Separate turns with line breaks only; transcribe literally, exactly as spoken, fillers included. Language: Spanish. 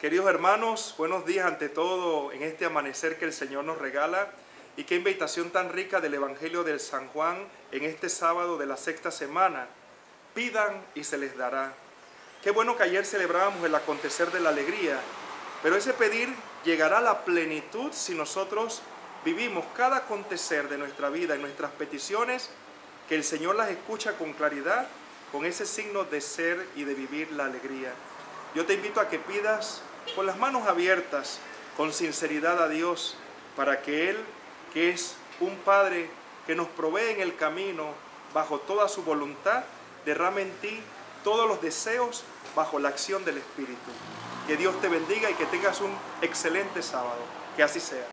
Queridos hermanos, buenos días ante todo en este amanecer que el Señor nos regala, y qué invitación tan rica del Evangelio de San Juan en este sábado de la sexta semana. Pidan y se les dará. Qué bueno que ayer celebrábamos el acontecer de la alegría, pero ese pedir llegará a la plenitud si nosotros vivimos cada acontecer de nuestra vida y nuestras peticiones, que el Señor las escucha con claridad, con ese signo de ser y de vivir la alegría. Yo te invito a que pidas con las manos abiertas, con sinceridad a Dios, para que Él, que es un Padre que nos provee en el camino bajo toda su voluntad, derrame en ti todos los deseos bajo la acción del Espíritu. Que Dios te bendiga y que tengas un excelente sábado. Que así sea.